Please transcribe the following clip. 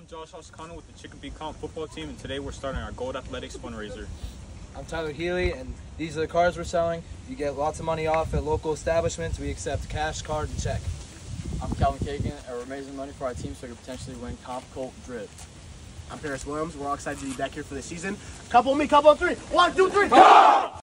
I'm Josh Hoscano with the Chicopee Comp football team, and today we're starting our Gold Athletics fundraiser. I'm Tyler Healy, and these are the cards we're selling. You get lots of money off at local establishments. We accept cash, card, and check. I'm Calvin Kagan, and we're raising money for our team so we can potentially win Comp Colt Drip. I'm Paris Williams. We're all excited to be back here for the season. Couple on me, couple on three. 1, 2, 3.